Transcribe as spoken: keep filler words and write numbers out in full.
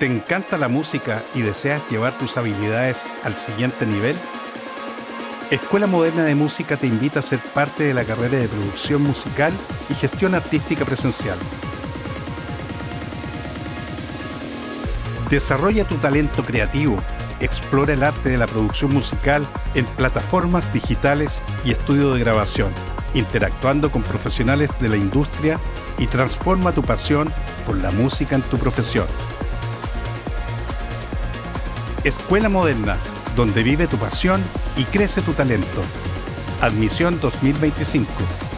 ¿Te encanta la música y deseas llevar tus habilidades al siguiente nivel? Escuela Moderna de Música te invita a ser parte de la carrera de producción musical y gestión artística presencial. Desarrolla tu talento creativo, explora el arte de la producción musical en plataformas digitales y estudio de grabación, interactuando con profesionales de la industria y transforma tu pasión por la música en tu profesión. Escuela Moderna, donde vive tu pasión y crece tu talento. Admisión dos mil veinticinco.